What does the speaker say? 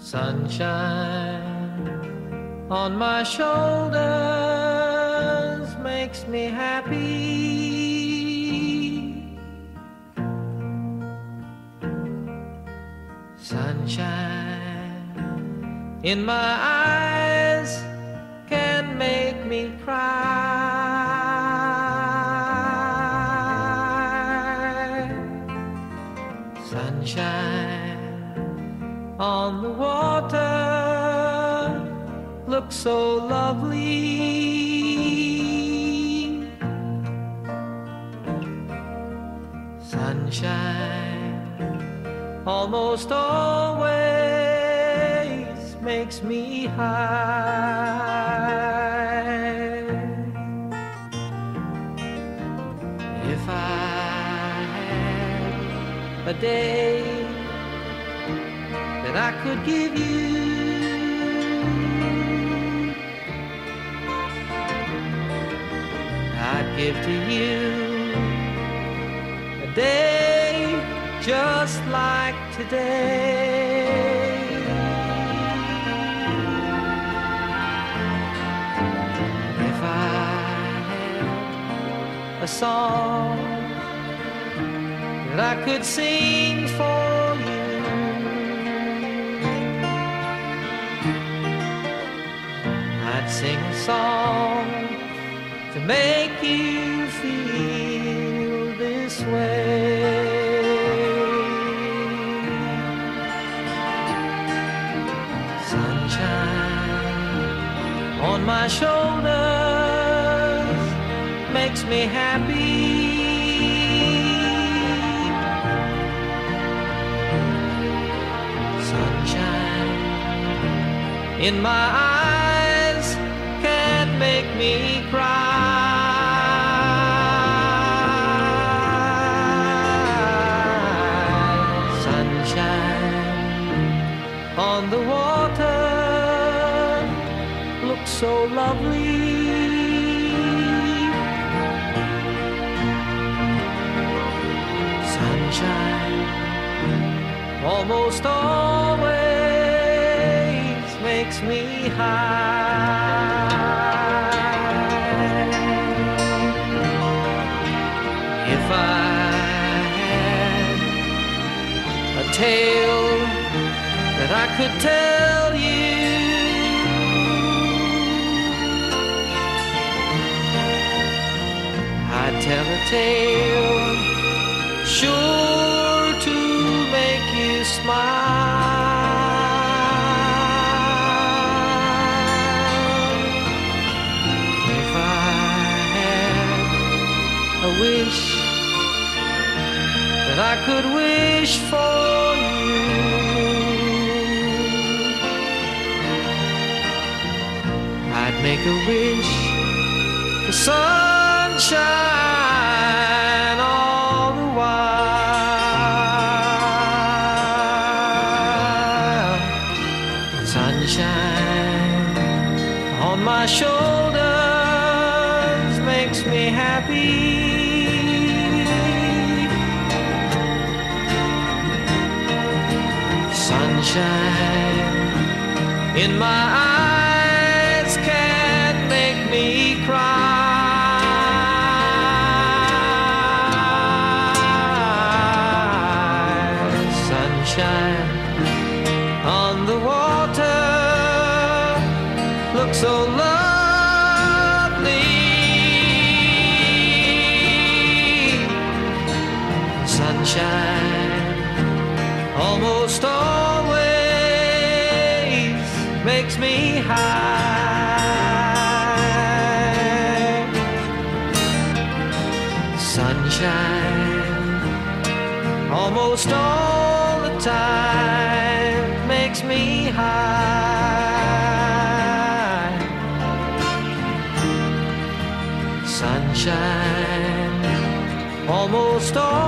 Sunshine on my shoulders makes me happy. Sunshine in my eyes can make me cry. Sunshine on the water looks so lovely. Sunshine almost always makes me high. If I had a day that I could give you, I'd give to you a day just like today. If I had a song that I could sing for you, I'd sing a song to make you feel this way. Sunshine on my shoulders makes me happy. Sunshine in my eyes can make me cry. On the water looks so lovely. Sunshine almost always makes me high. If I had a tale that I could tell you, I'd tell a tale sure to make you smile. If I had a wish that I could wish for you, I'd make a wish for sunshine all the while. Sunshine on my shoulders makes me happy. Sunshine in my eyes can make me cry. Sunshine on the water looks so lovely. Sunshine almost always makes me high. Sunshine almost all the time makes me high. Sunshine almost all